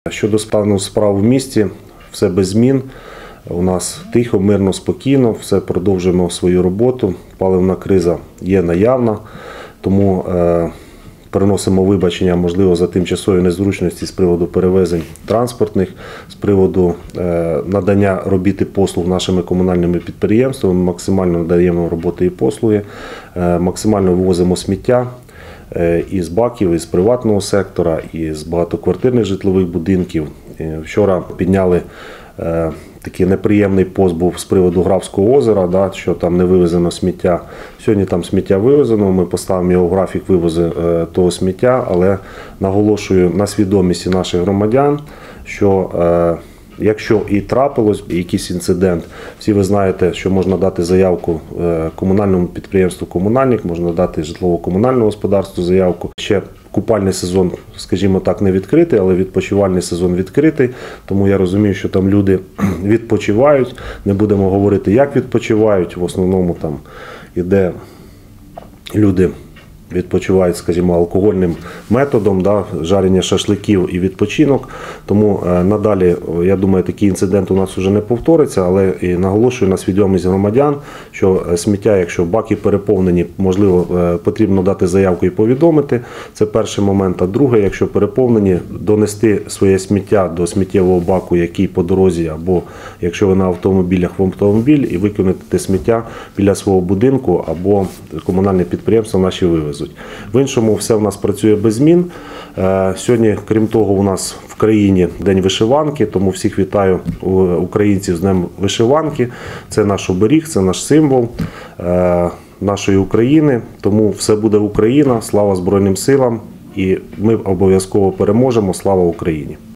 Щодо стану справ в місті, все без змін. У нас тихо, мирно, спокійно, все продовжуємо свою роботу. Паливна криза є наявна, тому переносимо вибачення, можливо, за тимчасові незручності з приводу перевезень транспортних, з приводу надання робіт і послуг нашими комунальними підприємствами. Ми максимально надаємо роботи і послуги, максимально вивозимо сміття із баків, із приватного сектора, із багатоквартирних житлових будинків. Вчора підняли такий неприємний пост був з приводу Графського озера, що там не вивезено сміття. Сьогодні там сміття вивезено, ми поставимо його в графік вивозу того сміття, але наголошую на свідомості наших громадян, що якщо і трапилось якийсь інцидент, всі ви знаєте, що можна дати заявку комунальному підприємству «Комунальник», можна дати житлово-комунальному господарству заявку. Ще купальний сезон, скажімо так, не відкритий, але відпочивальний сезон відкритий. Тому я розумію, що там люди відпочивають. Не будемо говорити, як відпочивають. В основному там іде люди відпочивають, скажімо, алкогольним методом, жарення шашликів і відпочинок. Тому надалі, я думаю, такий інцидент у нас вже не повториться, але і наголошую на свідомість громадян, що сміття, якщо баки переповнені, можливо, потрібно дати заявку і повідомити. Це перший момент. А друге, якщо переповнені, донести своє сміття до сміттєвого баку, який по дорозі, або якщо ви на автомобілях, в автомобіль, і викинути те сміття біля свого будинку, або комунальне підприємство наші вивезуть. В іншому все в нас працює без змін. Сьогодні, крім того, у нас в країні День вишиванки, тому всіх вітаю українців з Днем вишиванки. Це наш оберіг, це наш символ нашої України. Тому все буде Україна, слава Збройним силам, і ми обов'язково переможемо. Слава Україні!